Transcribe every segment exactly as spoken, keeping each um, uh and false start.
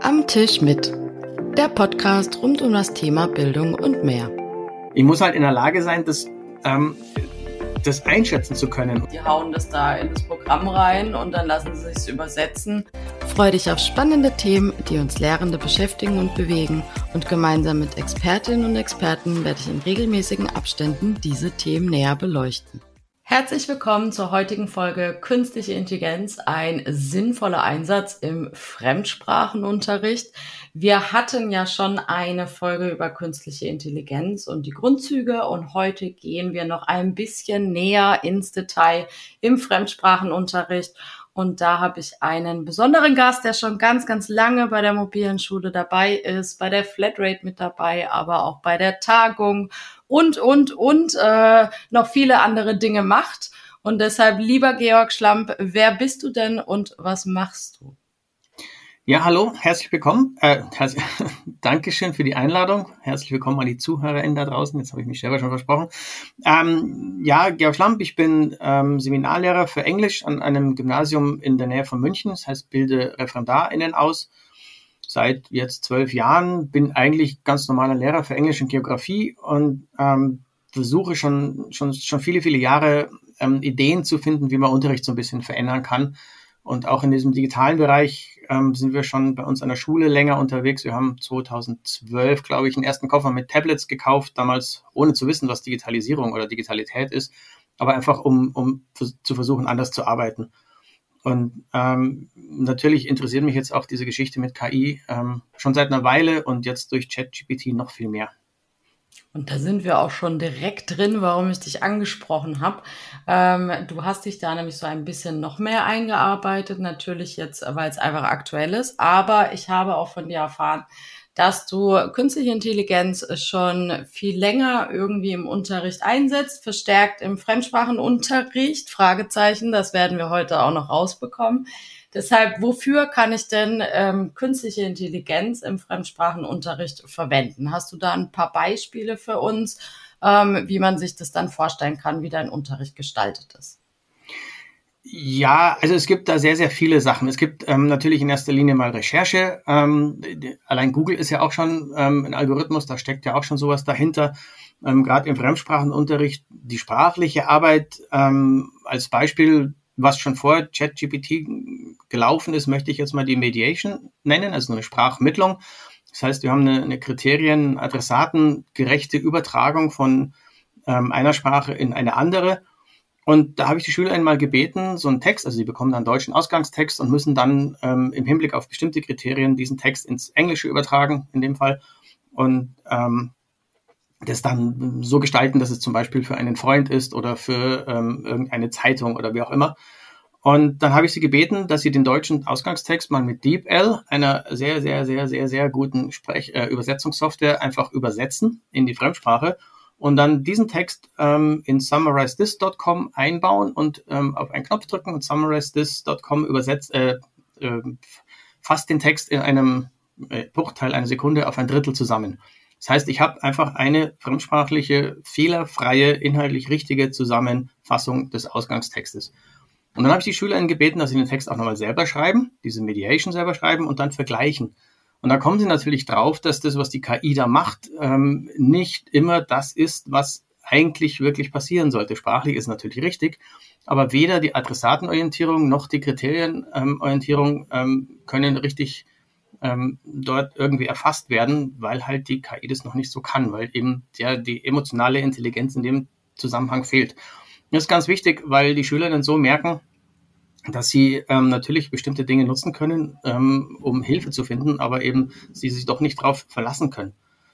Am Tisch mit, der Podcast rund um das Thema Bildung und mehr. Ich muss halt in der Lage sein, das, ähm, das einschätzen zu können. Die hauen das da in das Programm rein und dann lassen sie es übersetzen. Freu dich auf spannende Themen, die uns Lehrende beschäftigen und bewegen. Und gemeinsam mit Expertinnen und Experten werde ich in regelmäßigen Abständen diese Themen näher beleuchten. Herzlich willkommen zur heutigen Folge Künstliche Intelligenz, ein sinnvoller Einsatz im Fremdsprachenunterricht. Wir hatten ja schon eine Folge über künstliche Intelligenz und die Grundzüge und heute gehen wir noch ein bisschen näher ins Detail im Fremdsprachenunterricht. Und da habe ich einen besonderen Gast, der schon ganz, ganz lange bei der mobilen Schule dabei ist, bei der Flatrate mit dabei, aber auch bei der Tagung und, und, und äh, noch viele andere Dinge macht. Und deshalb, lieber Georg Schlamp, wer bist du denn und was machst du? Ja, hallo, herzlich willkommen. Äh, herzlich, Dankeschön für die Einladung. Herzlich willkommen an die ZuhörerInnen da draußen. Jetzt habe ich mich selber schon versprochen. Ähm, ja, Georg Schlamp, ich bin ähm, Seminarlehrer für Englisch an einem Gymnasium in der Nähe von München. Das heißt, bilde ReferendarInnen aus. Seit jetzt zwölf Jahren bin eigentlich ganz normaler Lehrer für Englisch und Geografie und ähm, versuche schon, schon, schon viele, viele Jahre ähm, Ideen zu finden, wie man Unterricht so ein bisschen verändern kann. Und auch in diesem digitalen Bereich ähm, sind wir schon bei uns an der Schule länger unterwegs. Wir haben zweitausendzwölf, glaube ich, einen ersten Koffer mit Tablets gekauft, damals ohne zu wissen, was Digitalisierung oder Digitalität ist, aber einfach um, um f- zu versuchen, anders zu arbeiten. Und ähm, natürlich interessiert mich jetzt auch diese Geschichte mit K I ähm, schon seit einer Weile und jetzt durch ChatGPT noch viel mehr. Und da sind wir auch schon direkt drin, warum ich dich angesprochen habe. Ähm, du hast dich da nämlich so ein bisschen noch mehr eingearbeitet, natürlich jetzt, weil es einfach aktuell ist. Aber ich habe auch von dir erfahren, dass du künstliche Intelligenz schon viel länger irgendwie im Unterricht einsetzt, verstärkt im Fremdsprachenunterricht, Fragezeichen, das werden wir heute auch noch rausbekommen. Deshalb, wofür kann ich denn ähm, künstliche Intelligenz im Fremdsprachenunterricht verwenden? Hast du da ein paar Beispiele für uns, ähm, wie man sich das dann vorstellen kann, wie dein Unterricht gestaltet ist? Ja, also es gibt da sehr, sehr viele Sachen. Es gibt ähm, natürlich in erster Linie mal Recherche. Ähm, die, allein Google ist ja auch schon ähm, ein Algorithmus, da steckt ja auch schon sowas dahinter. Ähm, Gerade im Fremdsprachenunterricht, die sprachliche Arbeit ähm, als Beispiel, was schon vor ChatGPT gelaufen ist, möchte ich jetzt mal die Mediation nennen, also eine Sprachmittlung. Das heißt, wir haben eine, eine Kriterien, Adressaten, gerechte Übertragung von ähm, einer Sprache in eine andere. Und da habe ich die Schüler einmal gebeten, so einen Text, also sie bekommen dann einen deutschen Ausgangstext und müssen dann ähm, im Hinblick auf bestimmte Kriterien diesen Text ins Englische übertragen, in dem Fall. Und ähm, das dann so gestalten, dass es zum Beispiel für einen Freund ist oder für ähm, irgendeine Zeitung oder wie auch immer. Und dann habe ich sie gebeten, dass sie den deutschen Ausgangstext mal mit DeepL, einer sehr, sehr, sehr, sehr, sehr guten Sprech- äh, Übersetzungssoftware, einfach übersetzen in die Fremdsprache und dann diesen Text ähm, in summarize this dot com einbauen und ähm, auf einen Knopf drücken und summarize this dot com übersetzt, äh, äh, fasst den Text in einem äh, Bruchteil einer Sekunde auf ein Drittel zusammen. Das heißt, ich habe einfach eine fremdsprachliche, fehlerfreie, inhaltlich richtige Zusammenfassung des Ausgangstextes. Und dann habe ich die SchülerInnen gebeten, dass sie den Text auch nochmal selber schreiben, diese Mediation selber schreiben und dann vergleichen. Und da kommen sie natürlich drauf, dass das, was die K I da macht, ähm, nicht immer das ist, was eigentlich wirklich passieren sollte. Sprachlich ist natürlich richtig, aber weder die Adressatenorientierung noch die Kriterienorientierung ähm, können richtig ähm, dort irgendwie erfasst werden, weil halt die K I das noch nicht so kann, weil eben ja, die emotionale Intelligenz in dem Zusammenhang fehlt. Das ist ganz wichtig, weil die Schüler dann so merken, dass sie ähm, natürlich bestimmte Dinge nutzen können, ähm, um Hilfe zu finden, aber eben sie sich doch nicht drauf verlassen können.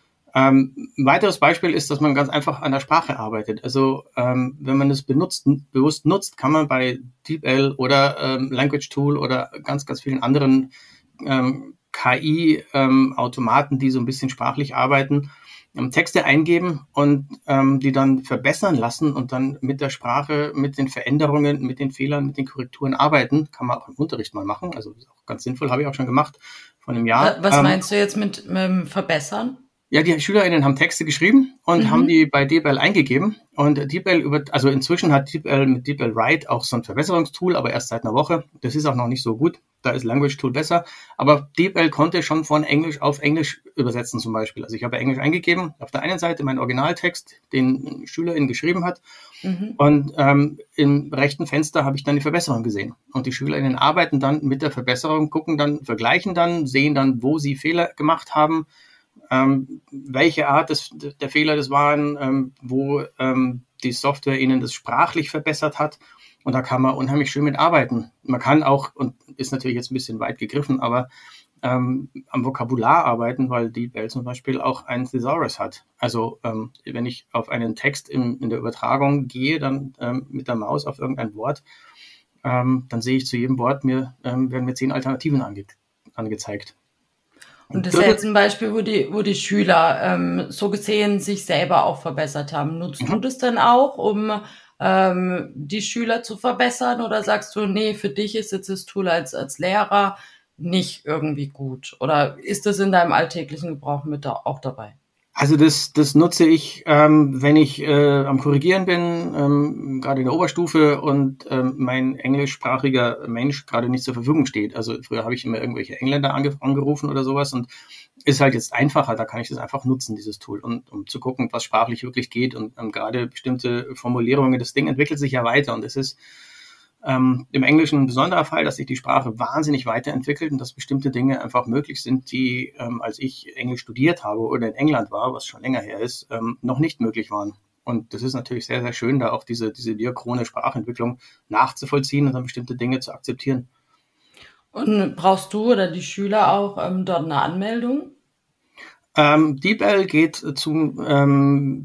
Ähm, ein weiteres Beispiel ist, dass man ganz einfach an der Sprache arbeitet. Also ähm, wenn man es benutzt, bewusst nutzt, kann man bei DeepL oder ähm, Language Tool oder ganz, ganz vielen anderen ähm, K I-Automaten, ähm, die so ein bisschen sprachlich arbeiten, ähm, Texte eingeben und ähm, die dann verbessern lassen und dann mit der Sprache, mit den Veränderungen, mit den Fehlern, mit den Korrekturen arbeiten. Kann man auch im Unterricht mal machen. Also ist auch ganz sinnvoll, habe ich auch schon gemacht vor einem Jahr. Was ähm, meinst du jetzt mit, mit dem Verbessern? Ja, die SchülerInnen haben Texte geschrieben und Mhm. haben die bei DeepL eingegeben. Und DeepL über, also inzwischen hat DeepL mit DeepL Write auch so ein Verbesserungstool, aber erst seit einer Woche. Das ist auch noch nicht so gut. Da ist Language Tool besser. Aber DeepL konnte schon von Englisch auf Englisch übersetzen zum Beispiel. Also ich habe Englisch eingegeben, auf der einen Seite meinen Originaltext, den eine Schülerin geschrieben hat. Mhm. Und ähm, im rechten Fenster habe ich dann die Verbesserung gesehen. Und die SchülerInnen arbeiten dann mit der Verbesserung, gucken dann, vergleichen dann, sehen dann, wo sie Fehler gemacht haben, ähm, welche Art des, der Fehler das waren, ähm, wo ähm, die Software ihnen das sprachlich verbessert hat. Und da kann man unheimlich schön mit arbeiten. Man kann auch, und ist natürlich jetzt ein bisschen weit gegriffen, aber ähm, am Vokabular arbeiten, weil DeepL zum Beispiel auch ein Thesaurus hat. Also ähm, wenn ich auf einen Text in, in der Übertragung gehe, dann ähm, mit der Maus auf irgendein Wort, ähm, dann sehe ich zu jedem Wort, mir ähm, werden mir zehn Alternativen ange angezeigt. Und das ist Dritte, jetzt ein Beispiel, wo die, wo die Schüler ähm, so gesehen sich selber auch verbessert haben. Nutzt du mhm. das denn auch, um ähm, die Schüler zu verbessern? Oder sagst du, nee, für dich ist jetzt das Tool als, als Lehrer nicht irgendwie gut? Oder ist das in deinem alltäglichen Gebrauch mit da, auch dabei? Also das, das nutze ich, ähm, wenn ich äh, am Korrigieren bin, ähm, gerade in der Oberstufe und ähm, mein englischsprachiger Mensch gerade nicht zur Verfügung steht. Also früher habe ich immer irgendwelche Engländer ange angerufen oder sowas und ist halt jetzt einfacher, da kann ich das einfach nutzen, dieses Tool, und, um zu gucken, was sprachlich wirklich geht und ähm, gerade bestimmte Formulierungen, das Ding entwickelt sich ja weiter und es ist Ähm, im Englischen ein besonderer Fall, dass sich die Sprache wahnsinnig weiterentwickelt und dass bestimmte Dinge einfach möglich sind, die, ähm, als ich Englisch studiert habe oder in England war, was schon länger her ist, ähm, noch nicht möglich waren. Und das ist natürlich sehr, sehr schön, da auch diese, diese diachrone Sprachentwicklung nachzuvollziehen und dann bestimmte Dinge zu akzeptieren. Und brauchst du oder die Schüler auch ähm, dort eine Anmeldung? Ähm, DeepL geht zu, ähm,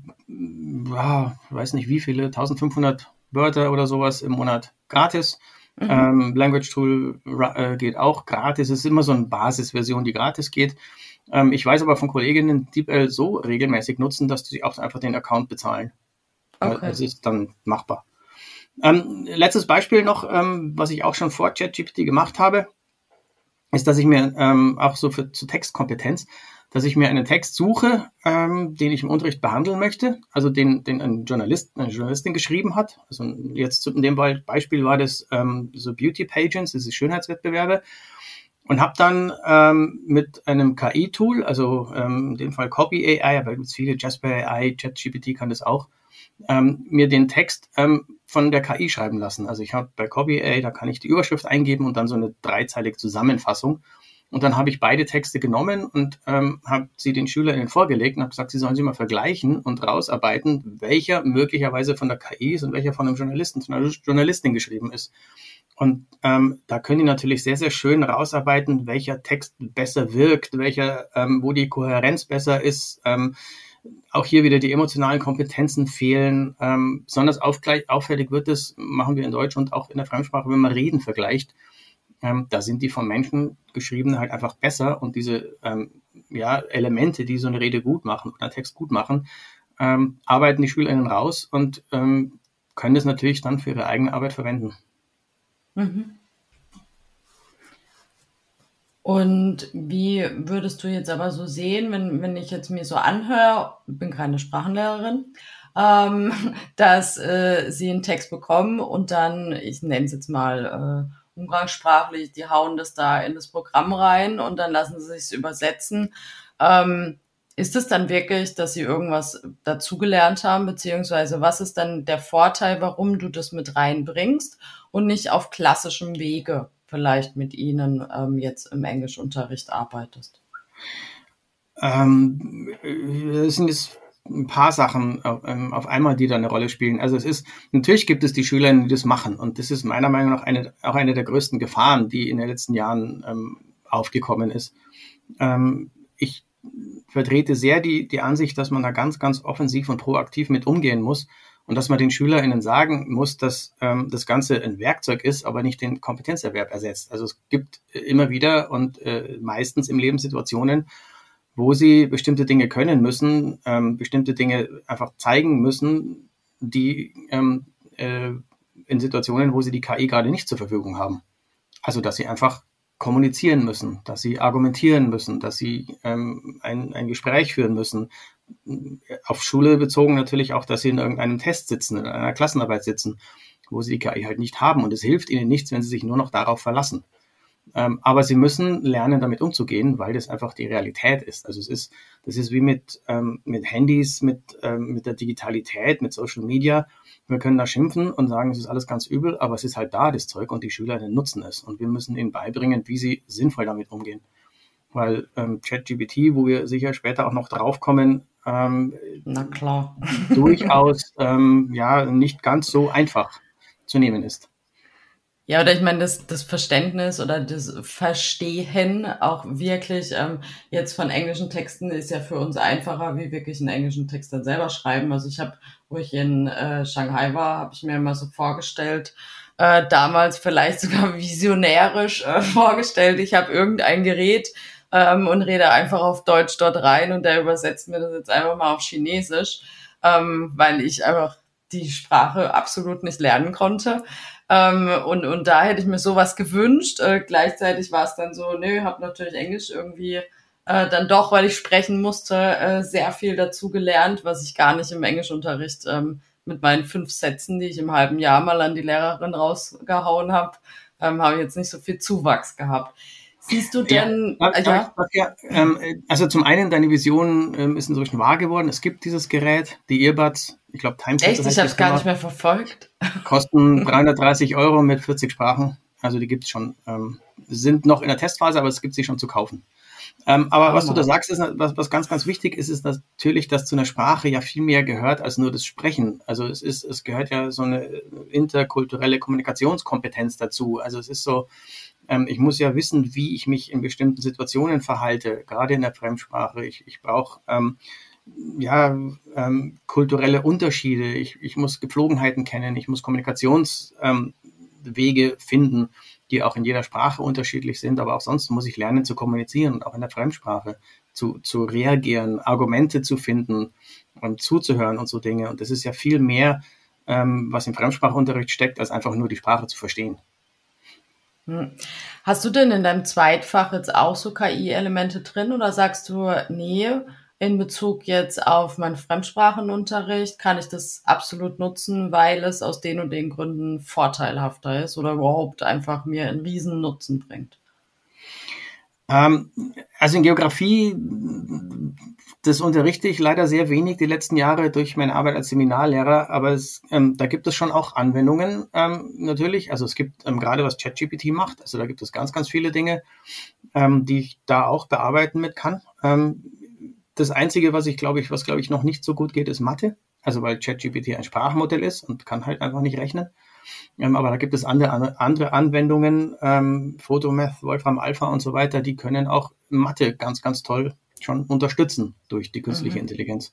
ja, weiß nicht wie viele, eintausendfünfhundert Wörter oder sowas im Monat gratis. Mhm. Ähm, Language Tool äh, geht auch gratis. Es ist immer so eine Basisversion, die gratis geht. Ähm, ich weiß aber von Kolleginnen, die DeepL so regelmäßig nutzen, dass sie auch einfach den Account bezahlen. Okay. Es ist dann machbar. Ähm, letztes Beispiel noch, ähm, was ich auch schon vor ChatGPT gemacht habe, ist, dass ich mir ähm, auch so für zu Textkompetenz, dass ich mir einen Text suche, ähm, den ich im Unterricht behandeln möchte, also den, den ein Journalist, eine Journalistin geschrieben hat. Also jetzt in dem Beispiel war das ähm, so Beauty Pageants, das ist Schönheitswettbewerbe, und habe dann ähm, mit einem K I-Tool, also ähm, in dem Fall Copy A I, aber gibt es viele, Jasper A I, ChatGPT kann das auch, ähm, mir den Text ähm, von der K I schreiben lassen. Also ich habe bei Copy A I, da kann ich die Überschrift eingeben und dann so eine dreizeilige Zusammenfassung. Und dann habe ich beide Texte genommen und ähm, habe sie den SchülerInnen vorgelegt und habe gesagt, sie sollen sie mal vergleichen und rausarbeiten, welcher möglicherweise von der K I ist und welcher von einem Journalisten, von einer Journalistin geschrieben ist. Und ähm, da können die natürlich sehr, sehr schön rausarbeiten, welcher Text besser wirkt, welcher, ähm, wo die Kohärenz besser ist. Ähm, auch hier wieder die emotionalen Kompetenzen fehlen. Ähm, besonders aufgleich, auffällig wird es, machen wir in Deutsch und auch in der Fremdsprache, wenn man Reden vergleicht. Ähm, da sind die vom Menschen geschriebenen halt einfach besser und diese ähm, ja, Elemente, die so eine Rede gut machen oder einen Text gut machen, ähm, arbeiten die SchülerInnen raus und ähm, können das natürlich dann für ihre eigene Arbeit verwenden. Mhm. Und wie würdest du jetzt aber so sehen, wenn, wenn ich jetzt mir so anhöre, bin keine Sprachenlehrerin, ähm, dass äh, sie einen Text bekommen und dann, ich nenne es jetzt mal äh, umgangssprachlich, die hauen das da in das Programm rein und dann lassen sie sich übersetzen. Ähm, ist es dann wirklich, dass sie irgendwas dazugelernt haben, beziehungsweise was ist dann der Vorteil, warum du das mit reinbringst und nicht auf klassischem Wege vielleicht mit ihnen ähm, jetzt im Englischunterricht arbeitest? Ähm, es sind jetzt ein paar Sachen auf, ähm, auf einmal, die da eine Rolle spielen. Also es ist, natürlich gibt es die Schüler, die das machen. Und das ist meiner Meinung nach eine, auch eine der größten Gefahren, die in den letzten Jahren ähm, aufgekommen ist. Ähm, ich vertrete sehr die, die Ansicht, dass man da ganz, ganz offensiv und proaktiv mit umgehen muss und dass man den SchülerInnen sagen muss, dass ähm, das Ganze ein Werkzeug ist, aber nicht den Kompetenzerwerb ersetzt. Also es gibt immer wieder und äh, meistens im Leben Situationen, wo sie bestimmte Dinge können müssen, ähm, bestimmte Dinge einfach zeigen müssen, die ähm, äh, in Situationen, wo sie die K I gerade nicht zur Verfügung haben. Also dass sie einfach kommunizieren müssen, dass sie argumentieren müssen, dass sie ähm, ein, ein Gespräch führen müssen. Auf Schule bezogen natürlich auch, dass sie in irgendeinem Test sitzen, in einer Klassenarbeit sitzen, wo sie die K I halt nicht haben. Und es hilft ihnen nichts, wenn sie sich nur noch darauf verlassen. Ähm, aber sie müssen lernen, damit umzugehen, weil das einfach die Realität ist. Also es ist, das ist wie mit, ähm, mit Handys, mit, ähm, mit der Digitalität, mit Social Media. Wir können da schimpfen und sagen, es ist alles ganz übel, aber es ist halt da, das Zeug, und die Schüler nutzen es. Und wir müssen ihnen beibringen, wie sie sinnvoll damit umgehen. Weil ähm, ChatGPT, wo wir sicher später auch noch draufkommen, ähm, Na klar. durchaus ähm, ja nicht ganz so einfach zu nehmen ist. Ja, oder ich meine, das, das Verständnis oder das Verstehen auch wirklich ähm, jetzt von englischen Texten ist ja für uns einfacher, wie wirklich einen englischen Text dann selber schreiben. Also ich habe, wo ich in äh, Shanghai war, habe ich mir immer so vorgestellt, äh, damals vielleicht sogar visionärisch äh, vorgestellt, ich habe irgendein Gerät ähm, und rede einfach auf Deutsch dort rein und der übersetzt mir das jetzt einfach mal auf Chinesisch, ähm, weil ich einfach die Sprache absolut nicht lernen konnte. Ähm, und, und da hätte ich mir sowas gewünscht. Äh, gleichzeitig war es dann so, nö, habe natürlich Englisch irgendwie äh, dann doch, weil ich sprechen musste, äh, sehr viel dazu gelernt, was ich gar nicht im Englischunterricht ähm, mit meinen fünf Sätzen, die ich im halben Jahr mal an die Lehrerin rausgehauen habe, ähm, habe ich jetzt nicht so viel Zuwachs gehabt. Siehst du denn... Ja, äh, ja? ja, ähm, also zum einen, deine Vision ähm, ist inzwischen wahr geworden. Es gibt dieses Gerät, die Earbuds, ich glaube Timeset. Echt? Ich habe es gar nicht mehr verfolgt. Kosten dreihundertdreißig Euro mit vierzig Sprachen. Also die gibt es schon. Ähm, sind noch in der Testphase, aber es gibt sie schon zu kaufen. Ähm, aber oh, was du da sagst, ist, was, was ganz, ganz wichtig ist, ist natürlich, dass zu einer Sprache ja viel mehr gehört als nur das Sprechen. Also es ist, es gehört ja so eine interkulturelle Kommunikationskompetenz dazu. Also es ist so, ähm, ich muss ja wissen, wie ich mich in bestimmten Situationen verhalte, gerade in der Fremdsprache. Ich, ich brauche ähm, ja ähm, kulturelle Unterschiede. Ich, ich muss Gepflogenheiten kennen. Ich muss Kommunikationswege ähm, finden, die auch in jeder Sprache unterschiedlich sind, aber auch sonst muss ich lernen zu kommunizieren und auch in der Fremdsprache zu, zu reagieren, Argumente zu finden und zuzuhören und so Dinge. Und das ist ja viel mehr, ähm, was im Fremdsprachunterricht steckt, als einfach nur die Sprache zu verstehen. Hast du denn in deinem Zweitfach jetzt auch so K I-Elemente drin oder sagst du, nee, in Bezug jetzt auf meinen Fremdsprachenunterricht kann ich das absolut nutzen, weil es aus den und den Gründen vorteilhafter ist oder überhaupt einfach mir einen riesen Nutzen bringt? Ähm, also in Geografie, das unterrichte ich leider sehr wenig die letzten Jahre durch meine Arbeit als Seminarlehrer, aber es, ähm, da gibt es schon auch Anwendungen ähm, natürlich. Also es gibt ähm, gerade was ChatGPT macht, also da gibt es ganz, ganz viele Dinge, ähm, die ich da auch bearbeiten mit kann. Ähm, Das Einzige, was ich glaube ich, was glaube ich noch nicht so gut geht, ist Mathe. Also weil ChatGPT ein Sprachmodell ist und kann halt einfach nicht rechnen. Ähm, aber da gibt es andere, andere Anwendungen, ähm, Photomath, Wolfram Alpha und so weiter, die können auch Mathe ganz, ganz toll schon unterstützen durch die künstliche mhm. Intelligenz.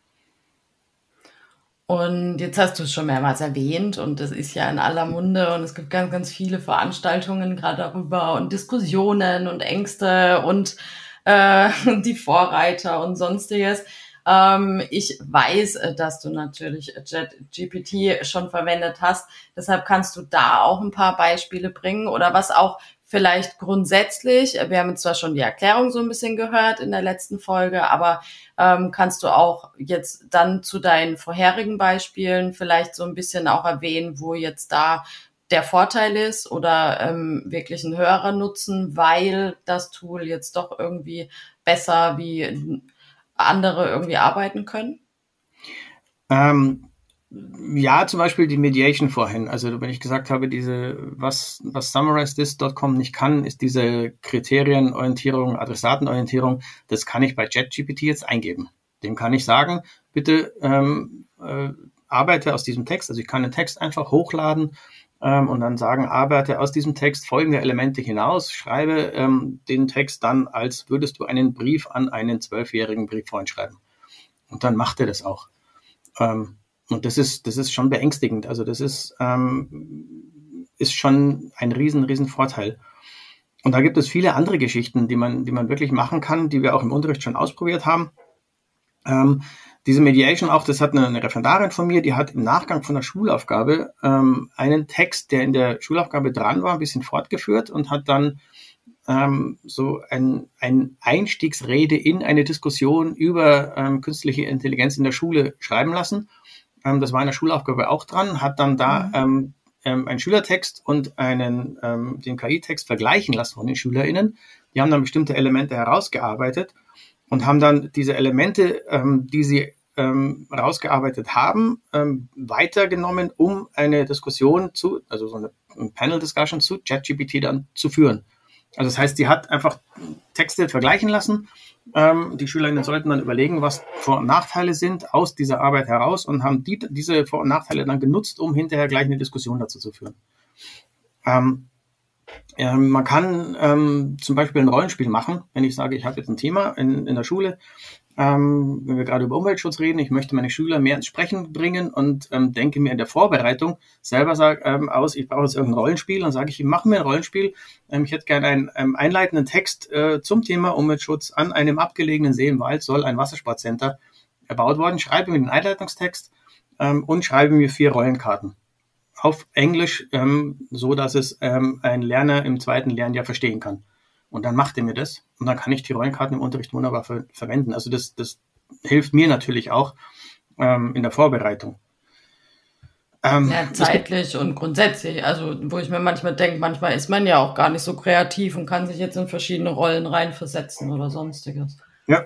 Und jetzt hast du es schon mehrmals erwähnt und das ist ja in aller Munde und es gibt ganz, ganz viele Veranstaltungen gerade darüber und Diskussionen und Ängste und äh, die Vorreiter und sonstiges. Ähm, ich weiß, dass du natürlich ChatGPT schon verwendet hast. Deshalb kannst du da auch ein paar Beispiele bringen oder was auch vielleicht grundsätzlich, wir haben jetzt zwar schon die Erklärung so ein bisschen gehört in der letzten Folge, aber ähm, kannst du auch jetzt dann zu deinen vorherigen Beispielen vielleicht so ein bisschen auch erwähnen, wo jetzt da der Vorteil ist oder ähm, wirklich ein höherer Nutzen, weil das Tool jetzt doch irgendwie besser wie andere irgendwie arbeiten können? Ähm, ja, zum Beispiel die Mediation vorhin. Also wenn ich gesagt habe, diese was was summarize this Punkt com nicht kann, ist diese Kriterienorientierung, Adressatenorientierung. Das kann ich bei ChatGPT jetzt eingeben. Dem kann ich sagen, bitte ähm, äh, arbeite aus diesem Text. Also ich kann den Text einfach hochladen ähm, und dann sagen, arbeite aus diesem Text folgende Elemente hinaus, schreibe ähm, den Text dann, als würdest du einen Brief an einen zwölfjährigen Brieffreund schreiben. Und dann macht er das auch. Ähm, und das ist, das ist schon beängstigend. Also das ist, ähm, ist schon ein riesen, riesen Vorteil. Und da gibt es viele andere Geschichten, die man, die man wirklich machen kann, die wir auch im Unterricht schon ausprobiert haben. Ähm, diese Mediation auch, das hat eine, eine Referendarin von mir, die hat im Nachgang von der Schulaufgabe ähm, einen Text, der in der Schulaufgabe dran war, ein bisschen fortgeführt und hat dann ähm, so ein, ein Einstiegsrede in eine Diskussion über ähm, künstliche Intelligenz in der Schule schreiben lassen. Ähm, das war in der Schulaufgabe auch dran, hat dann da mhm. ähm, ähm, einen Schülertext und einen ähm, den K I-Text vergleichen lassen von den SchülerInnen. Die haben dann bestimmte Elemente herausgearbeitet und haben dann diese Elemente, ähm, die sie ähm, rausgearbeitet haben, ähm, weitergenommen, um eine Diskussion zu, also so eine, eine Panel-Discussion zu ChatGPT dann zu führen. Also das heißt, sie hat einfach Texte vergleichen lassen. Ähm, die SchülerInnen sollten dann überlegen, was Vor- und Nachteile sind aus dieser Arbeit heraus und haben die, diese Vor- und Nachteile dann genutzt, um hinterher gleich eine Diskussion dazu zu führen. Ähm, ähm, man kann ähm, zum Beispiel ein Rollenspiel machen, wenn ich sage, ich habe jetzt ein Thema in, in der Schule, ähm, wenn wir gerade über Umweltschutz reden, ich möchte meine Schüler mehr ins Sprechen bringen und ähm, denke mir in der Vorbereitung selber sag, ähm, aus, ich brauche jetzt irgendein Rollenspiel, dann sage ich, mach mir ein Rollenspiel, ähm, ich hätte gerne einen ähm, einleitenden Text äh, zum Thema Umweltschutz. An einem abgelegenen See im Wald soll ein Wassersportcenter erbaut worden, schreibe mir den Einleitungstext ähm, und schreibe mir vier Rollenkarten auf Englisch, ähm, so dass es ähm, ein Lerner im zweiten Lernjahr verstehen kann. Und dann macht er mir das und dann kann ich die Rollenkarten im Unterricht wunderbar ver- verwenden. Also das, das hilft mir natürlich auch ähm, in der Vorbereitung. Ähm, ja, zeitlich und grundsätzlich. Also wo ich mir manchmal denke, manchmal ist man ja auch gar nicht so kreativ und kann sich jetzt in verschiedene Rollen reinversetzen oder sonstiges. Ja,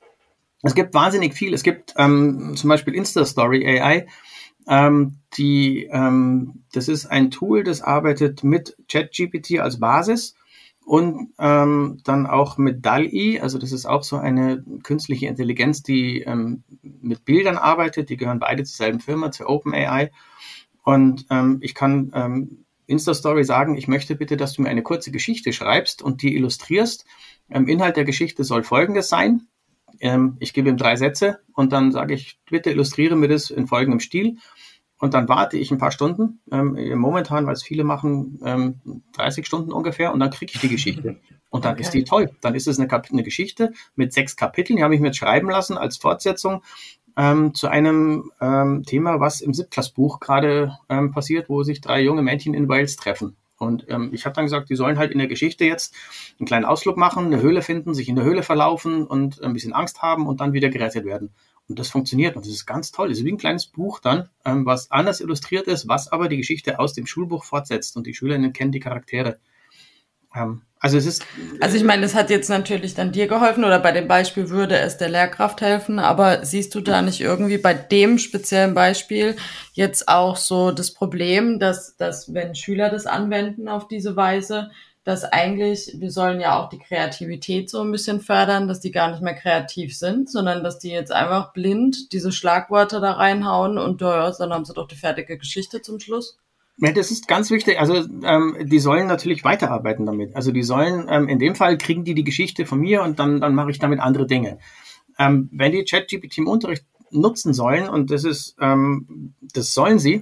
es gibt wahnsinnig viel. Es gibt ähm, zum Beispiel Instastory A I. Ähm, die, ähm, das ist ein Tool, das arbeitet mit ChatGPT als Basis. Und ähm, dann auch mit D A L L-E, also das ist auch so eine künstliche Intelligenz, die ähm, mit Bildern arbeitet. Die gehören beide zur selben Firma, zur OpenAI. Und ähm, ich kann ähm, Instastory sagen, ich möchte bitte, dass du mir eine kurze Geschichte schreibst und die illustrierst. Ähm, Inhalt der Geschichte soll folgendes sein. Ähm, ich gebe ihm drei Sätze und dann sage ich, bitte illustriere mir das in folgendem Stil. Und dann warte ich ein paar Stunden, ähm, momentan, weil es viele machen, ähm, dreißig Stunden ungefähr, und dann kriege ich die Geschichte. Und dann okay. ist die toll. Dann ist es eine, Kap- eine Geschichte mit sechs Kapiteln, die habe ich mir jetzt schreiben lassen als Fortsetzung ähm, zu einem ähm, Thema, was im Siebtklässbuch gerade ähm, passiert, wo sich drei junge Mädchen in Wales treffen. Und ähm, ich habe dann gesagt, die sollen halt in der Geschichte jetzt einen kleinen Ausflug machen, eine Höhle finden, sich in der Höhle verlaufen und ein bisschen Angst haben und dann wieder gerettet werden. Und das funktioniert und das ist ganz toll. Das ist wie ein kleines Buch dann, ähm, was anders illustriert ist, was aber die Geschichte aus dem Schulbuch fortsetzt und die SchülerInnen kennen die Charaktere. Ähm, also es ist... Also ich meine, das hat jetzt natürlich dann dir geholfen oder bei dem Beispiel würde es der Lehrkraft helfen, aber siehst du da nicht irgendwie bei dem speziellen Beispiel jetzt auch so das Problem, dass, dass wenn Schüler das anwenden auf diese Weise, dass eigentlich, wir sollen ja auch die Kreativität so ein bisschen fördern, dass die gar nicht mehr kreativ sind, sondern dass die jetzt einfach blind diese Schlagwörter da reinhauen und ja, dann haben sie doch die fertige Geschichte zum Schluss. Ja, das ist ganz wichtig. Also ähm, die sollen natürlich weiterarbeiten damit. Also die sollen, ähm, in dem Fall kriegen die die Geschichte von mir und dann, dann mache ich damit andere Dinge. Ähm, wenn die ChatGPT im Unterricht nutzen sollen, und das ist, ähm, das sollen sie,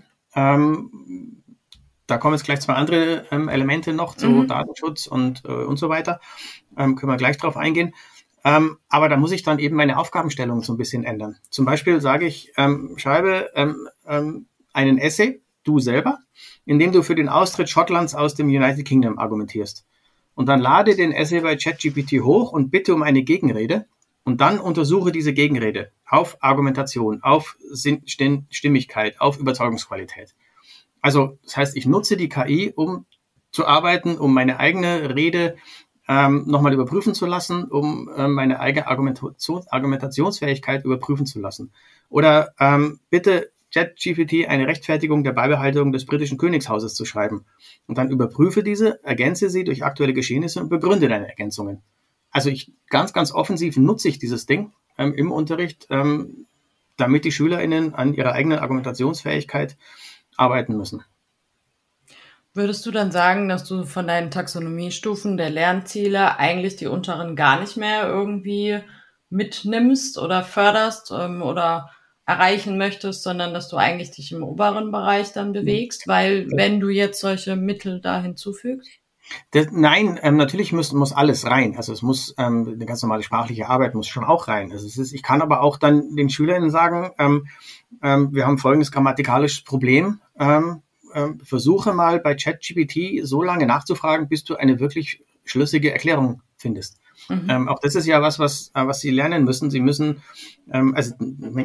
ähm, da kommen jetzt gleich zwei andere ähm, Elemente noch zu mhm. Datenschutz und, äh, und so weiter. Ähm, können wir gleich drauf eingehen. Ähm, aber da muss ich dann eben meine Aufgabenstellung so ein bisschen ändern. Zum Beispiel sage ich, ähm, schreibe ähm, ähm, einen Essay, du selber, indem du für den Austritt Schottlands aus dem United Kingdom argumentierst. Und dann lade den Essay bei ChatGPT hoch und bitte um eine Gegenrede. Und dann untersuche diese Gegenrede auf Argumentation, auf Sinn- Stimmigkeit, auf Überzeugungsqualität. Also das heißt, ich nutze die K I, um zu arbeiten, um meine eigene Rede ähm, nochmal überprüfen zu lassen, um ähm, meine eigene Argumentation, Argumentationsfähigkeit überprüfen zu lassen. Oder ähm, bitte ChatGPT eine Rechtfertigung der Beibehaltung des britischen Königshauses zu schreiben. Und dann überprüfe diese, ergänze sie durch aktuelle Geschehnisse und begründe deine Ergänzungen. Also ich ganz, ganz offensiv nutze ich dieses Ding ähm, im Unterricht, ähm, damit die SchülerInnen an ihrer eigenen Argumentationsfähigkeit arbeiten müssen. Würdest du dann sagen, dass du von deinen Taxonomiestufen der Lernziele eigentlich die unteren gar nicht mehr irgendwie mitnimmst oder förderst ähm, oder erreichen möchtest, sondern dass du eigentlich dich im oberen Bereich dann bewegst, weil wenn du jetzt solche Mittel da hinzufügst? Das, nein, ähm, natürlich muss, muss alles rein. Also es muss, ähm, eine ganz normale sprachliche Arbeit muss schon auch rein. Also es ist, ich kann aber auch dann den SchülerInnen sagen, ähm, ähm, wir haben folgendes grammatikalisches Problem. Ähm, ähm, versuche mal bei ChatGPT so lange nachzufragen, bis du eine wirklich schlüssige Erklärung findest. Mhm. Ähm, auch das ist ja was, was, was sie lernen müssen. Sie müssen, ähm, also,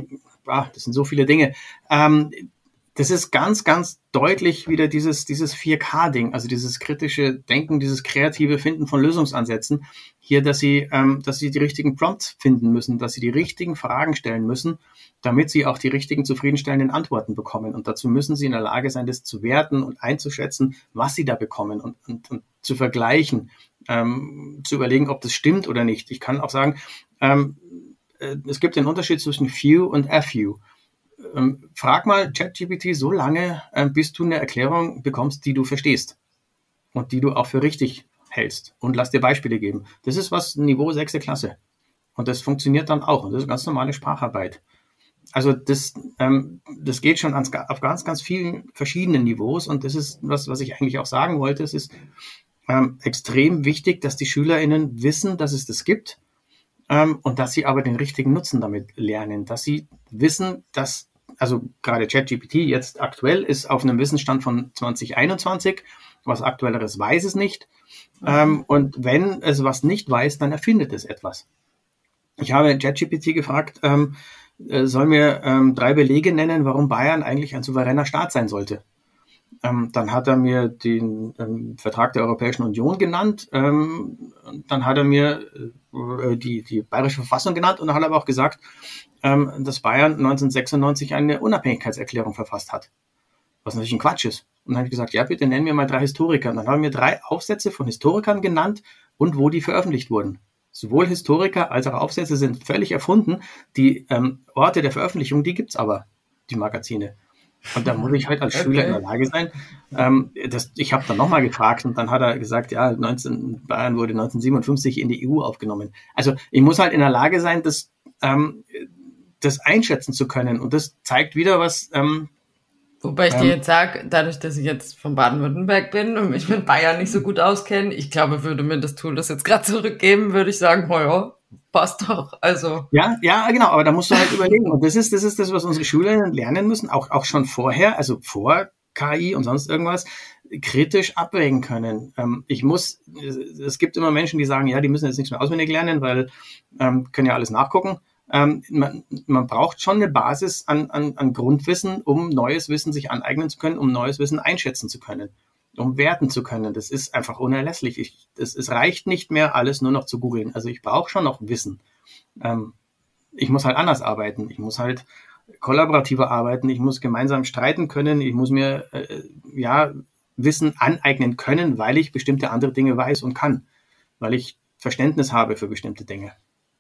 ah, das sind so viele Dinge. Ähm, das ist ganz, ganz deutlich wieder dieses, dieses vier K Ding, also dieses kritische Denken, dieses kreative Finden von Lösungsansätzen. Hier, dass sie, ähm, dass sie die richtigen Prompts finden müssen, dass sie die richtigen Fragen stellen müssen, damit sie auch die richtigen zufriedenstellenden Antworten bekommen. Und dazu müssen sie in der Lage sein, das zu werten und einzuschätzen, was sie da bekommen und, und, und zu vergleichen, ähm, zu überlegen, ob das stimmt oder nicht. Ich kann auch sagen, ähm, äh, es gibt den Unterschied zwischen Few und A Few. Ähm, frag mal ChatGPT so lange, ähm, bis du eine Erklärung bekommst, die du verstehst und die du auch für richtig hältst. Und lass dir Beispiele geben. Das ist was Niveau sechste Klasse. Und das funktioniert dann auch. Und das ist ganz normale Spracharbeit. Also das, ähm, das geht schon ans, auf ganz, ganz vielen verschiedenen Niveaus. Und das ist was, was ich eigentlich auch sagen wollte. Es ist ähm, extrem wichtig, dass die SchülerInnen wissen, dass es das gibt. Ähm, und dass sie aber den richtigen Nutzen damit lernen. Dass sie wissen, dass, also gerade ChatGPT jetzt aktuell ist auf einem Wissensstand von zwanzig einundzwanzig. Was Aktuelleres weiß es nicht. Mhm. Ähm, und wenn es was nicht weiß, dann erfindet es etwas. Ich habe ChatGPT gefragt, ähm, äh, soll mir ähm, drei Belege nennen, warum Bayern eigentlich ein souveräner Staat sein sollte. Ähm, dann hat er mir den ähm, Vertrag der Europäischen Union genannt. Ähm, dann hat er mir äh, die, die bayerische Verfassung genannt und dann hat er aber auch gesagt, ähm, dass Bayern neunzehnhundertsechsundneunzig eine Unabhängigkeitserklärung verfasst hat. Was natürlich ein Quatsch ist. Und dann habe ich gesagt, ja, bitte nennen mir mal drei Historiker. Und dann haben wir mir drei Aufsätze von Historikern genannt und wo die veröffentlicht wurden. Sowohl Historiker als auch Aufsätze sind völlig erfunden. Die ähm, Orte der Veröffentlichung, die gibt's aber, die Magazine. Und da muss ich halt als okay. Schüler in der Lage sein. Ähm, das, ich habe dann nochmal gefragt und dann hat er gesagt, ja, neunzehn, Bayern wurde neunzehnhundertsiebenundfünfzig in die E U aufgenommen. Also ich muss halt in der Lage sein, das, ähm, das einschätzen zu können. Und das zeigt wieder, was... Ähm, Wobei ich ähm, dir jetzt sage, dadurch, dass ich jetzt von Baden-Württemberg bin und mich mit Bayern nicht so gut auskenne, ich glaube, würde mir das Tool das jetzt gerade zurückgeben, würde ich sagen, oh ja, passt doch. Also ja, ja, genau, aber da musst du halt überlegen. Und das ist, das ist das, was unsere Schülerinnen lernen müssen, auch, auch schon vorher, also vor K I und sonst irgendwas, kritisch abwägen können. Ähm, ich muss, es gibt immer Menschen, die sagen, ja, die müssen jetzt nichts mehr auswendig lernen, weil ähm, können ja alles nachgucken. Ähm, man, man braucht schon eine Basis an, an, an Grundwissen, um neues Wissen sich aneignen zu können, um neues Wissen einschätzen zu können, um werten zu können. Das ist einfach unerlässlich. Ich, das, es reicht nicht mehr, alles nur noch zu googeln. Also ich brauche schon noch Wissen. Ähm, ich muss halt anders arbeiten. Ich muss halt kollaborativer arbeiten. Ich muss gemeinsam streiten können. Ich muss mir äh, ja Wissen aneignen können, weil ich bestimmte andere Dinge weiß und kann, weil ich Verständnis habe für bestimmte Dinge.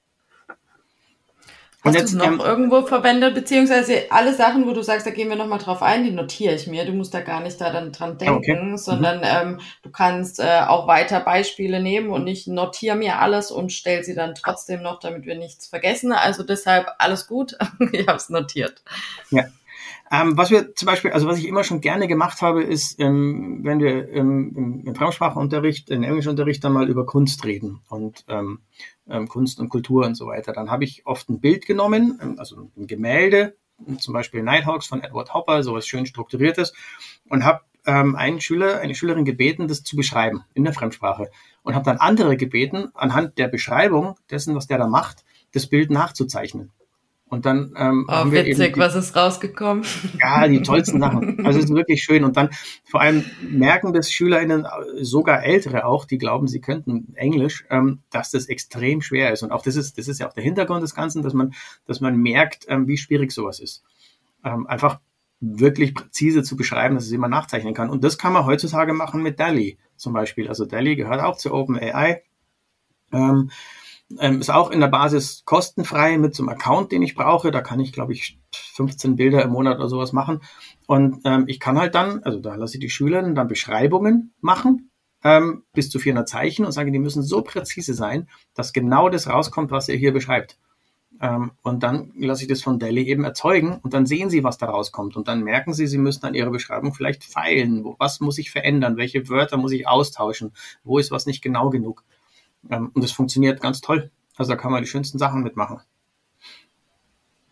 Hast du es noch ähm, irgendwo verwendet, beziehungsweise alle Sachen, wo du sagst, da gehen wir nochmal drauf ein, die notiere ich mir. Du musst da gar nicht da dann dran denken, okay. sondern mhm. ähm, du kannst äh, auch weiter Beispiele nehmen und ich notiere mir alles und stelle sie dann trotzdem noch, damit wir nichts vergessen. Also deshalb alles gut, ich habe es notiert. Ja. Ähm, was wir zum Beispiel, also was ich immer schon gerne gemacht habe, ist, ähm, wenn wir ähm, im, im Fremdsprachenunterricht, im Englischunterricht dann mal über Kunst reden und ähm, ähm, Kunst und Kultur und so weiter, dann habe ich oft ein Bild genommen, ähm, also ein Gemälde, zum Beispiel Nighthawks von Edward Hopper, sowas schön strukturiertes, und habe ähm, einen Schüler, eine Schülerin gebeten, das zu beschreiben in der Fremdsprache und habe dann andere gebeten, anhand der Beschreibung dessen, was der da macht, das Bild nachzuzeichnen. Und dann ähm, oh, haben wir witzig, eben die, was ist rausgekommen? Ja, die tollsten Sachen. Also es ist wirklich schön. Und dann vor allem merken das SchülerInnen, sogar Ältere auch, die glauben, sie könnten Englisch, ähm, dass das extrem schwer ist. Und auch das ist, das ist ja auch der Hintergrund des Ganzen, dass man, dass man merkt, ähm, wie schwierig sowas ist. Ähm, einfach wirklich präzise zu beschreiben, dass es jemand nachzeichnen kann. Und das kann man heutzutage machen mit DALL-E zum Beispiel. Also DALL-E gehört auch zu OpenAI. Ähm, Ähm, ist auch in der Basis kostenfrei mit so einem Account, den ich brauche. Da kann ich, glaube ich, fünfzehn Bilder im Monat oder sowas machen. Und ähm, ich kann halt dann, also da lasse ich die Schülerinnen dann Beschreibungen machen, ähm, bis zu vierhundert Zeichen und sage, die müssen so präzise sein, dass genau das rauskommt, was ihr hier beschreibt. Ähm, und dann lasse ich das von DALL-E eben erzeugen und dann sehen sie, was da rauskommt. Und dann merken sie, sie müssen an ihrer Beschreibung vielleicht feilen. Wo, was muss ich verändern? Welche Wörter muss ich austauschen? Wo ist was nicht genau genug? Und das funktioniert ganz toll. Also da kann man die schönsten Sachen mitmachen.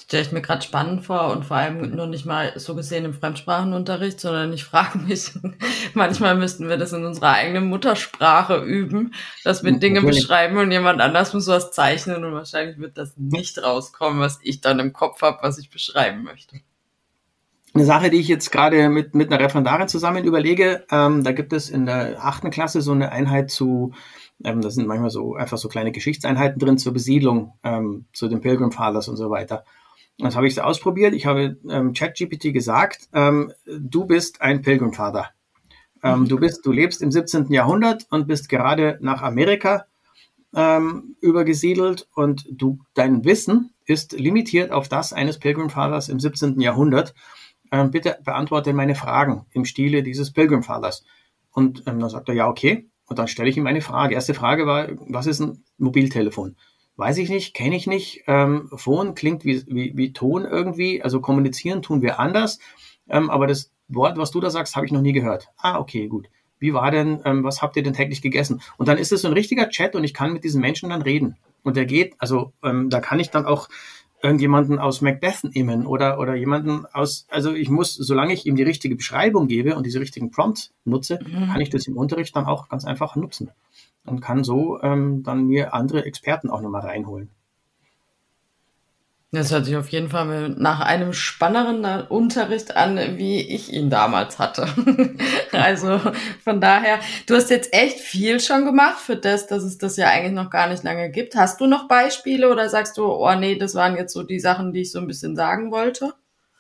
Stelle ich mir gerade spannend vor und vor allem nur nicht mal so gesehen im Fremdsprachenunterricht, sondern ich frage mich, manchmal müssten wir das in unserer eigenen Muttersprache üben, dass wir Dinge Natürlich. beschreiben und jemand anders muss was zeichnen und wahrscheinlich wird das nicht rauskommen, was ich dann im Kopf habe, was ich beschreiben möchte. Eine Sache, die ich jetzt gerade mit, mit einer Referendarin zusammen überlege, ähm, da gibt es in der achten Klasse so eine Einheit zu, ähm, da sind manchmal so einfach so kleine Geschichtseinheiten drin zur Besiedlung, ähm, zu den Pilgrim Fathers und so weiter. Und das habe ich so ausprobiert. Ich habe ähm, ChatGPT gesagt, ähm, du bist ein Pilgrim Father. Ähm, mhm. Du bist, du lebst im siebzehnten Jahrhundert und bist gerade nach Amerika ähm, übergesiedelt und du, dein Wissen ist limitiert auf das eines Pilgrim Fathers im siebzehnten Jahrhundert. Ähm, bitte beantworte meine Fragen im Stile dieses Pilgrim Fathers. Und ähm, dann sagt er, ja, okay. Und dann stelle ich ihm eine Frage. Erste Frage war, was ist ein Mobiltelefon? Weiß ich nicht, kenne ich nicht. Ähm, Phone klingt wie, wie, wie Ton irgendwie. Also kommunizieren tun wir anders. Ähm, aber das Wort, was du da sagst, habe ich noch nie gehört. Ah, okay, gut. Wie war denn, ähm, was habt ihr denn täglich gegessen? Und dann ist es so ein richtiger Chat und ich kann mit diesen Menschen dann reden. Und der geht, also ähm, da kann ich dann auch irgendjemanden aus Macbeth nehmen oder, oder jemanden aus, also ich muss, solange ich ihm die richtige Beschreibung gebe und diese richtigen Prompts nutze, mhm. kann ich das im Unterricht dann auch ganz einfach nutzen und kann so ähm, dann mir andere Experten auch nochmal reinholen. Das hört sich auf jeden Fall nach einem spannenderen Unterricht an, wie ich ihn damals hatte. Also von daher, du hast jetzt echt viel schon gemacht für das, dass es das ja eigentlich noch gar nicht lange gibt. Hast du noch Beispiele oder sagst du, oh nee, das waren jetzt so die Sachen, die ich so ein bisschen sagen wollte?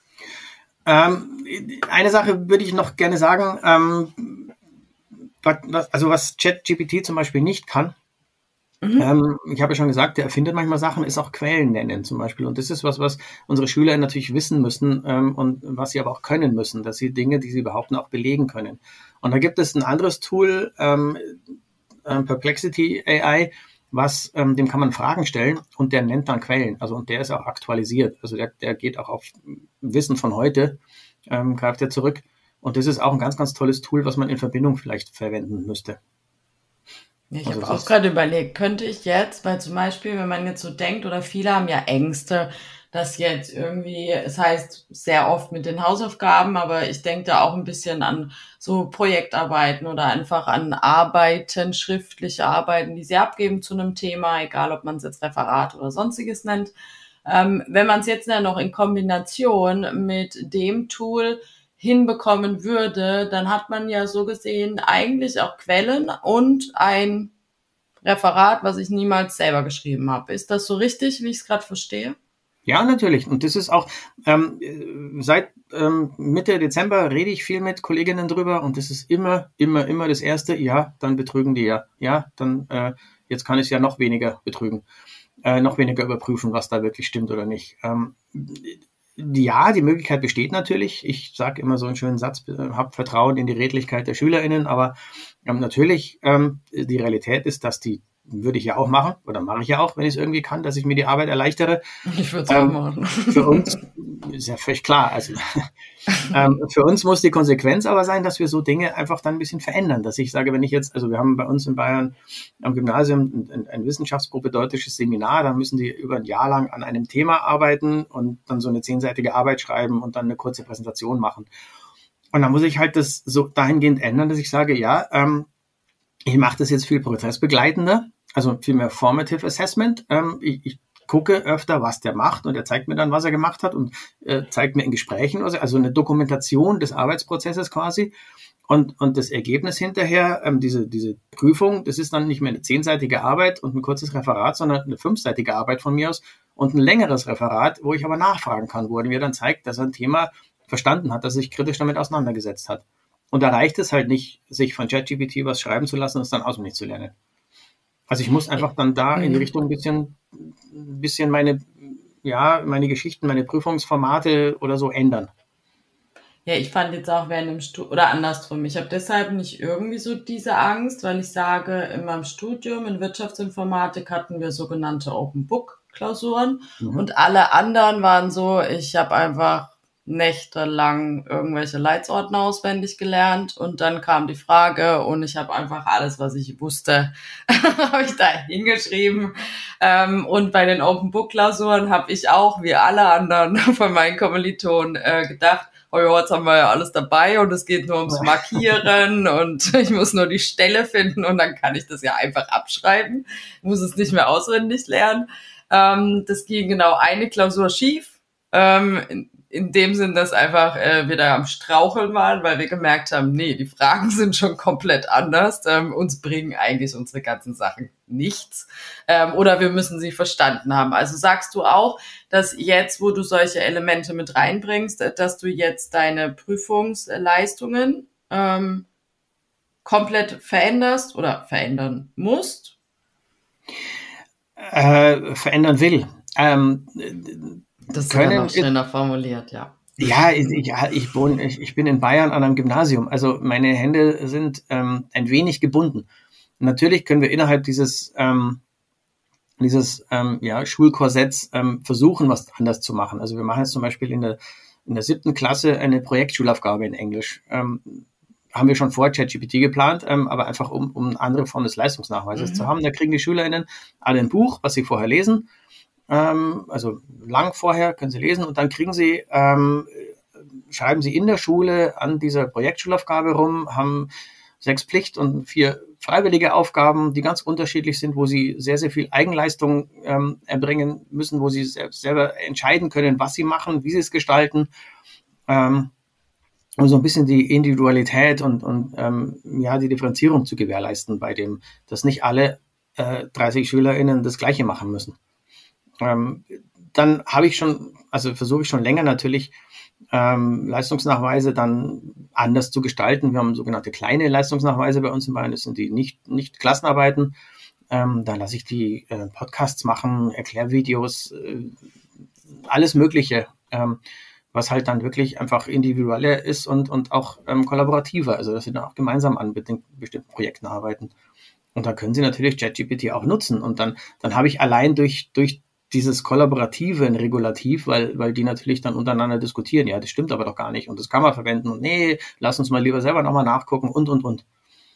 Ähm, eine Sache würde ich noch gerne sagen, ähm, was, also was ChatGPT zum Beispiel nicht kann, Mhm. Ähm, ich habe ja schon gesagt, der erfindet manchmal Sachen, ist auch Quellen nennen zum Beispiel. Und das ist was, was unsere Schüler natürlich wissen müssen ähm, und was sie aber auch können müssen, dass sie Dinge, die sie behaupten, auch belegen können. Und da gibt es ein anderes Tool, ähm, äh, Perplexity A I, was ähm, dem kann man Fragen stellen und der nennt dann Quellen. Also und der ist auch aktualisiert. Also der, der geht auch auf Wissen von heute, ähm, greift er zurück. Und das ist auch ein ganz, ganz tolles Tool, was man in Verbindung vielleicht verwenden müsste. Ja, ich also habe auch gerade überlegt, könnte ich jetzt, weil zum Beispiel, wenn man jetzt so denkt, oder viele haben ja Ängste, dass jetzt irgendwie, es heißt sehr oft mit den Hausaufgaben, aber ich denke da auch ein bisschen an so Projektarbeiten oder einfach an Arbeiten, schriftliche Arbeiten, die sie abgeben zu einem Thema, egal ob man es jetzt Referat oder sonstiges nennt. Ähm, wenn man es jetzt dann noch in Kombination mit dem Tool hinbekommen würde, dann hat man ja so gesehen eigentlich auch Quellen und ein Referat, was ich niemals selber geschrieben habe. Ist das so richtig, wie ich es gerade verstehe? Ja, natürlich. Und das ist auch, ähm, seit ähm, Mitte Dezember rede ich viel mit Kolleginnen drüber und das ist immer, immer, immer das Erste, ja, dann betrügen die ja. Ja, dann, äh, jetzt kann ich ja noch weniger betrügen, äh, noch weniger überprüfen, was da wirklich stimmt oder nicht. Ähm, Ja, die Möglichkeit besteht natürlich. Ich sage immer so einen schönen Satz, habe Vertrauen in die Redlichkeit der SchülerInnen, aber ähm, natürlich, ähm, die Realität ist, dass die, würde ich ja auch machen, oder mache ich ja auch, wenn ich es irgendwie kann, dass ich mir die Arbeit erleichtere. Ich würde es ähm, auch machen. Für uns ist ja völlig klar. Also ähm, für uns muss die Konsequenz aber sein, dass wir so Dinge einfach dann ein bisschen verändern. Dass ich sage, wenn ich jetzt, also wir haben bei uns in Bayern am Gymnasium ein, ein wissenschaftspropädeutisches Seminar, da müssen die über ein Jahr lang an einem Thema arbeiten und dann so eine zehnseitige Arbeit schreiben und dann eine kurze Präsentation machen. Und dann muss ich halt das so dahingehend ändern, dass ich sage, ja, ähm, ich mache das jetzt viel prozessbegleitender, also viel mehr Formative Assessment. Ähm, ich, ich gucke öfter, was der macht und er zeigt mir dann, was er gemacht hat und äh, zeigt mir in Gesprächen, also eine Dokumentation des Arbeitsprozesses quasi und, und das Ergebnis hinterher, ähm, diese, diese Prüfung, das ist dann nicht mehr eine zehnseitige Arbeit und ein kurzes Referat, sondern eine fünfseitige Arbeit von mir aus und ein längeres Referat, wo ich aber nachfragen kann, wo er mir dann zeigt, dass er ein Thema verstanden hat, dass er sich kritisch damit auseinandergesetzt hat. Und da reicht es halt nicht, sich von ChatGPT was schreiben zu lassen und es dann auswendig zu lernen. Also ich muss einfach dann da in die Richtung ein bisschen, ein bisschen meine, ja, meine Geschichten, meine Prüfungsformate oder so ändern. Ja, ich fand jetzt auch während dem Studium, oder andersrum, ich habe deshalb nicht irgendwie so diese Angst, weil ich sage, in meinem Studium in Wirtschaftsinformatik hatten wir sogenannte Open Book Klausuren mhm. und alle anderen waren so, ich habe einfach nächtelang irgendwelche Leitsordner auswendig gelernt und dann kam die Frage und ich habe einfach alles, was ich wusste, habe ich da hingeschrieben. Ähm, und bei den Open-Book-Klausuren habe ich auch, wie alle anderen von meinen Kommilitonen, äh, gedacht, oh ja, jetzt haben wir ja alles dabei und es geht nur ums Markieren und ich muss nur die Stelle finden und dann kann ich das ja einfach abschreiben, muss es nicht mehr auswendig lernen. Ähm, das ging genau eine Klausur schief, ähm, in, in dem Sinn, dass einfach äh, wir da am Straucheln waren, weil wir gemerkt haben, nee, die Fragen sind schon komplett anders, ähm, uns bringen eigentlich unsere ganzen Sachen nichts, ähm, oder wir müssen sie verstanden haben. Also sagst du auch, dass jetzt, wo du solche Elemente mit reinbringst, dass du jetzt deine Prüfungsleistungen ähm, komplett veränderst oder verändern musst? Äh, verändern will. Ähm, das ist ja noch schöner formuliert, ja. Ja, ich, ich, ich, wohne, ich, ich bin in Bayern an einem Gymnasium, also meine Hände sind ähm, ein wenig gebunden. Natürlich können wir innerhalb dieses, ähm, dieses ähm, ja, Schulkorsetts ähm, versuchen, was anders zu machen. Also wir machen jetzt zum Beispiel in der, in der siebten Klasse eine Projektschulaufgabe in Englisch. Ähm, haben wir schon vor ChatGPT geplant, ähm, aber einfach um, um eine andere Form des Leistungsnachweises mhm. zu haben. Da kriegen die SchülerInnen alle ein Buch, was sie vorher lesen, ähm, also lang vorher können sie lesen und dann kriegen sie, ähm, schreiben sie in der Schule an dieser Projektschulaufgabe rum, haben sechs Pflicht- und vier freiwillige Aufgaben, die ganz unterschiedlich sind, wo sie sehr, sehr viel Eigenleistung ähm, erbringen müssen, wo sie selbst selber entscheiden können, was sie machen, wie sie es gestalten, ähm, um so ein bisschen die Individualität und, und ähm, ja, die Differenzierung zu gewährleisten bei dem, dass nicht alle äh, dreißig SchülerInnen das Gleiche machen müssen. Ähm, dann habe ich schon, also versuche ich schon länger natürlich, ähm, Leistungsnachweise dann anders zu gestalten. Wir haben sogenannte kleine Leistungsnachweise bei uns in Bayern, das sind die nicht, nicht Klassenarbeiten. Ähm, da lasse ich die äh, Podcasts machen, Erklärvideos, äh, alles Mögliche, ähm, was halt dann wirklich einfach individueller ist und, und auch ähm, kollaborativer, also dass sie dann auch gemeinsam an bestimmten Projekten arbeiten. Und da können sie natürlich ChatGPT auch nutzen. Und dann, dann habe ich allein durch, durch dieses Kollaborative ein Regulativ, weil, weil die natürlich dann untereinander diskutieren. Ja, das stimmt aber doch gar nicht und das kann man verwenden und nee, lass uns mal lieber selber nochmal nachgucken und, und, und.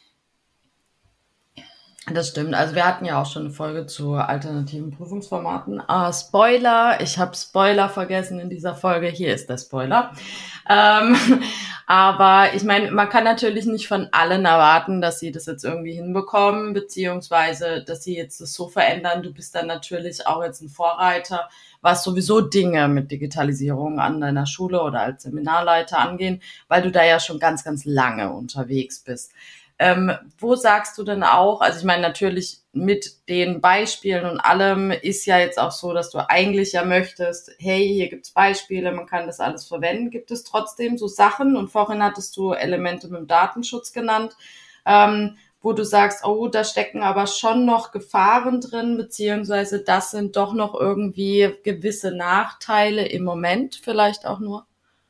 Das stimmt. Also wir hatten ja auch schon eine Folge zu alternativen Prüfungsformaten. Ah, Spoiler, ich habe Spoiler vergessen in dieser Folge. Hier ist der Spoiler. Ähm, aber ich meine, man kann natürlich nicht von allen erwarten, dass sie das jetzt irgendwie hinbekommen, beziehungsweise, dass sie jetzt das so verändern. Du bist dann natürlich auch jetzt ein Vorreiter, was sowieso Dinge mit Digitalisierung an deiner Schule oder als Seminarleiter angehen, weil du da ja schon ganz, ganz lange unterwegs bist. Ähm, wo sagst du denn auch, also ich meine natürlich mit den Beispielen und allem ist ja jetzt auch so, dass du eigentlich ja möchtest, hey, hier gibt's Beispiele, man kann das alles verwenden. Gibt es trotzdem so Sachen, und vorhin hattest du Elemente mit dem Datenschutz genannt, ähm, wo du sagst, oh, da stecken aber schon noch Gefahren drin, beziehungsweise das sind doch noch irgendwie gewisse Nachteile im Moment vielleicht auch nur?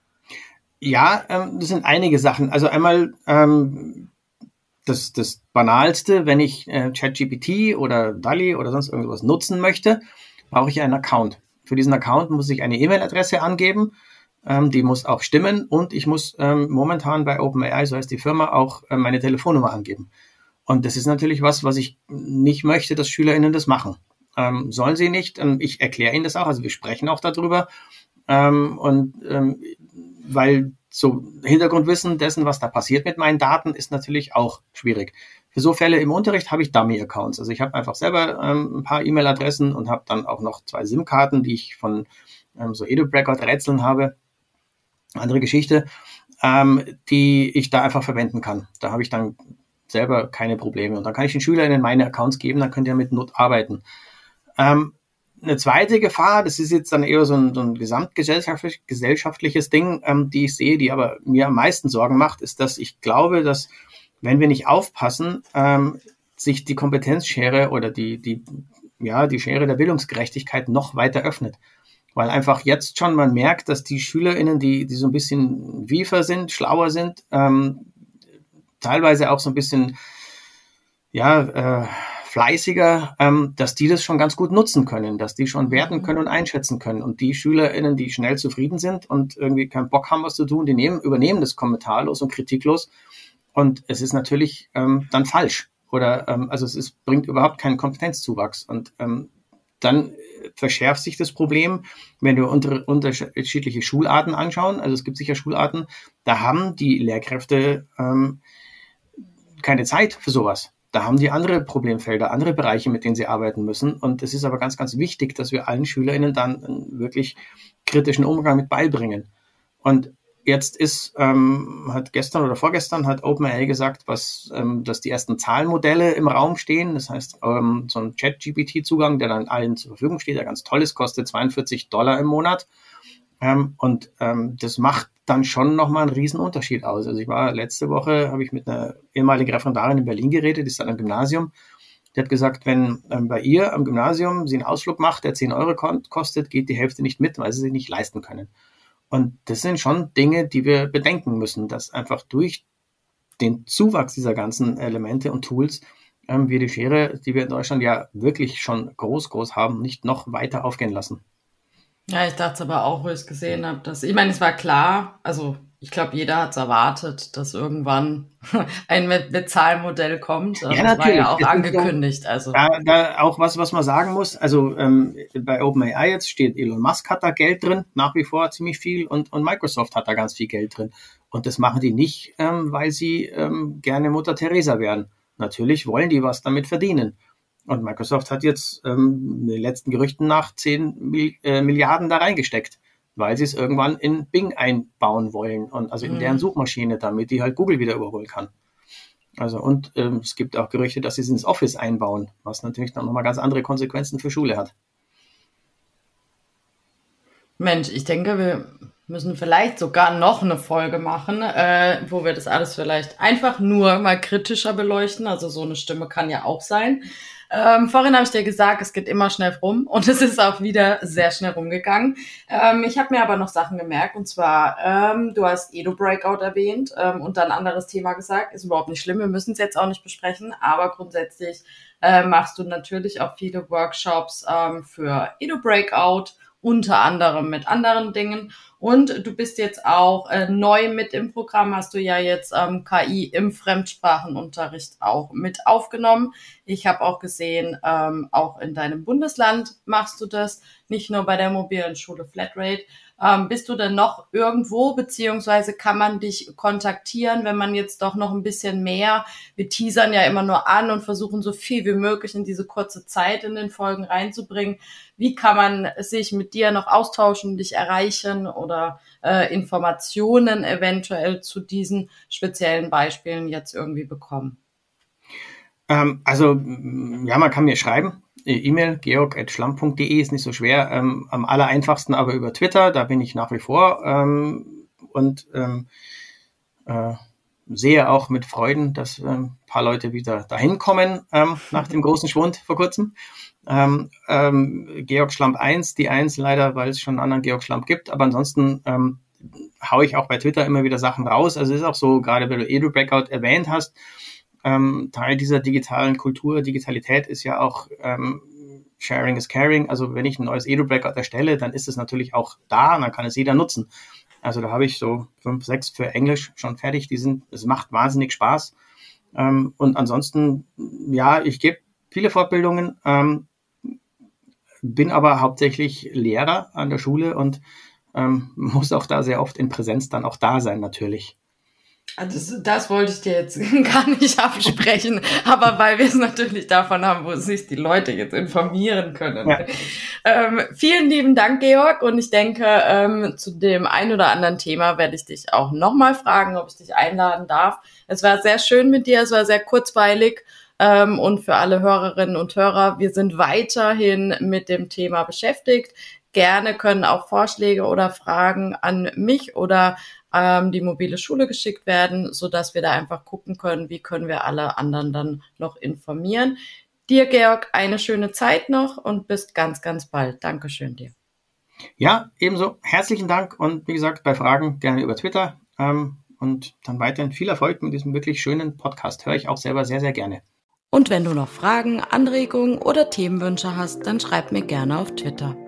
Ja, ähm, das sind einige Sachen. Also einmal ähm, Das, das Banalste, wenn ich äh, ChatGPT oder DALL-E oder sonst irgendwas nutzen möchte, brauche ich einen Account. Für diesen Account muss ich eine E-Mail-Adresse angeben, ähm, die muss auch stimmen und ich muss ähm, momentan bei OpenAI, so heißt die Firma, auch äh, meine Telefonnummer angeben. Und das ist natürlich was, was ich nicht möchte, dass SchülerInnen das machen. Ähm, sollen sie nicht. Ähm, ich erkläre ihnen das auch, also wir sprechen auch darüber. Ähm, und ähm, weil so Hintergrundwissen dessen, was da passiert mit meinen Daten, ist natürlich auch schwierig. Für so Fälle im Unterricht habe ich Dummy-Accounts. Also ich habe einfach selber ähm, ein paar E-Mail-Adressen und habe dann auch noch zwei SIM-Karten, die ich von ähm, so EduBreakout-Rätseln habe. Andere Geschichte, ähm, die ich da einfach verwenden kann. Da habe ich dann selber keine Probleme. Und dann kann ich den SchülerInnen meine Accounts geben, dann könnt ihr mit Not arbeiten. Ähm, Eine zweite Gefahr, das ist jetzt dann eher so ein, so ein gesamtgesellschaftlich, gesellschaftliches Ding, ähm, die ich sehe, die aber mir am meisten Sorgen macht, ist, dass ich glaube, dass, wenn wir nicht aufpassen, ähm, sich die Kompetenzschere oder die, die, ja, die Schere der Bildungsgerechtigkeit noch weiter öffnet. Weil einfach jetzt schon man merkt, dass die SchülerInnen, die, die so ein bisschen wiefer sind, schlauer sind, ähm, teilweise auch so ein bisschen, ja, äh, fleißiger, ähm, dass die das schon ganz gut nutzen können, dass die schon werten können und einschätzen können. Und die SchülerInnen, die schnell zufrieden sind und irgendwie keinen Bock haben, was zu tun, die nehmen, übernehmen das kommentarlos und kritiklos. Und es ist natürlich ähm, dann falsch. Oder ähm, also es ist, bringt überhaupt keinen Kompetenzzuwachs. Und ähm, dann verschärft sich das Problem, wenn wir unter, unterschiedliche Schularten anschauen. Also es gibt sicher Schularten, da haben die Lehrkräfte ähm, keine Zeit für sowas. Da haben die andere Problemfelder, andere Bereiche, mit denen sie arbeiten müssen. Und es ist aber ganz, ganz wichtig, dass wir allen SchülerInnen dann einen wirklich kritischen Umgang mit beibringen. Und jetzt ist, ähm, hat gestern oder vorgestern hat OpenAI gesagt, was, ähm, dass die ersten Zahlenmodelle im Raum stehen. Das heißt, ähm, so ein Chat-G P T-Zugang, der dann allen zur Verfügung steht, der ganz toll ist, kostet zweiundvierzig Dollar im Monat. Ähm, und ähm, das macht dann schon nochmal einen riesen Unterschied aus. Also ich war letzte Woche, habe ich mit einer ehemaligen Referendarin in Berlin geredet, die ist an einem Gymnasium. Die hat gesagt, wenn ähm, bei ihr am Gymnasium sie einen Ausflug macht, der zehn Euro kostet, geht die Hälfte nicht mit, weil sie sich nicht leisten können. Und das sind schon Dinge, die wir bedenken müssen, dass einfach durch den Zuwachs dieser ganzen Elemente und Tools ähm, wir die Schere, die wir in Deutschland ja wirklich schon groß, groß haben, nicht noch weiter aufgehen lassen. Ja, ich dachte aber auch, wo ich es gesehen habe, dass, ich meine, es war klar, also ich glaube, jeder hat es erwartet, dass irgendwann ein Bezahlmodell kommt. Ja, das war ja auch das angekündigt. Also da, da auch was, was man sagen muss. Also ähm, bei OpenAI jetzt steht, Elon Musk hat da Geld drin, nach wie vor ziemlich viel, und, und Microsoft hat da ganz viel Geld drin. Und das machen die nicht, ähm, weil sie ähm, gerne Mutter Teresa wären. Natürlich wollen die was damit verdienen. Und Microsoft hat jetzt ähm, den letzten Gerüchten nach zehn Mil- äh, Milliarden da reingesteckt, weil sie es irgendwann in Bing einbauen wollen, und also in mhm. deren Suchmaschine, damit die halt Google wieder überholen kann. Also und ähm, es gibt auch Gerüchte, dass sie es ins Office einbauen, was natürlich dann nochmal ganz andere Konsequenzen für Schule hat. Mensch, ich denke, wir müssen vielleicht sogar noch eine Folge machen, äh, wo wir das alles vielleicht einfach nur mal kritischer beleuchten. Also so eine Stimme kann ja auch sein. Ähm, vorhin habe ich dir gesagt, es geht immer schnell rum, und es ist auch wieder sehr schnell rumgegangen. Ähm, ich habe mir aber noch Sachen gemerkt, und zwar, ähm, du hast Edu Breakout erwähnt ähm, und dann ein anderes Thema gesagt. Ist überhaupt nicht schlimm, wir müssen es jetzt auch nicht besprechen, aber grundsätzlich äh, machst du natürlich auch viele Workshops ähm, für Edu Breakout, unter anderem mit anderen Dingen. Und du bist jetzt auch äh, neu mit im Programm, hast du ja jetzt ähm, K I im Fremdsprachenunterricht auch mit aufgenommen. Ich habe auch gesehen, ähm, auch in deinem Bundesland machst du das, nicht nur bei der mobilen Schule Flatrate. Ähm, bist du denn noch irgendwo, beziehungsweise kann man dich kontaktieren, wenn man jetzt doch noch ein bisschen mehr, wir teasern ja immer nur an und versuchen so viel wie möglich in diese kurze Zeit in den Folgen reinzubringen. Wie kann man sich mit dir noch austauschen, dich erreichen oder äh, Informationen eventuell zu diesen speziellen Beispielen jetzt irgendwie bekommen? Ähm, also, ja, man kann mir schreiben. E-Mail georg at schlamm punkt de ist nicht so schwer. Ähm, am aller einfachsten aber über Twitter, da bin ich nach wie vor ähm, und ähm, äh, sehe auch mit Freuden, dass äh, ein paar Leute wieder dahin kommen ähm, nach dem großen Schwund vor kurzem. Ähm, ähm, Georg Schlamp eins, die eins leider, weil es schon einen anderen Georg Schlamp gibt, aber ansonsten ähm, haue ich auch bei Twitter immer wieder Sachen raus. Also es ist auch so, gerade weil du Edu Breakout erwähnt hast, ähm, Teil dieser digitalen Kultur, Digitalität ist ja auch ähm, Sharing is Caring. Also wenn ich ein neues Edu Breakout erstelle, dann ist es natürlich auch da und dann kann es jeder nutzen. Also da habe ich so fünf, sechs für Englisch schon fertig. Die sind, es macht wahnsinnig Spaß. Ähm, und ansonsten, ja, ich gebe viele Fortbildungen, ähm, bin aber hauptsächlich Lehrer an der Schule und ähm, muss auch da sehr oft in Präsenz dann auch da sein, natürlich. Also das, das wollte ich dir jetzt gar nicht absprechen, aber weil wir es natürlich davon haben, wo sich die Leute jetzt informieren können. Ja. Ähm, vielen lieben Dank, Georg, und ich denke, ähm, zu dem ein oder anderen Thema werde ich dich auch nochmal fragen, ob ich dich einladen darf. Es war sehr schön mit dir, es war sehr kurzweilig, ähm, und für alle Hörerinnen und Hörer, wir sind weiterhin mit dem Thema beschäftigt. Gerne können auch Vorschläge oder Fragen an mich oder ähm, die mobile Schule geschickt werden, so dass wir da einfach gucken können, wie können wir alle anderen dann noch informieren. Dir, Georg, eine schöne Zeit noch und bis ganz, ganz bald. Dankeschön dir. Ja, ebenso. Herzlichen Dank und wie gesagt, bei Fragen gerne über Twitter ähm, und dann weiterhin viel Erfolg mit diesem wirklich schönen Podcast. Höre ich auch selber sehr, sehr gerne. Und wenn du noch Fragen, Anregungen oder Themenwünsche hast, dann schreib mir gerne auf Twitter.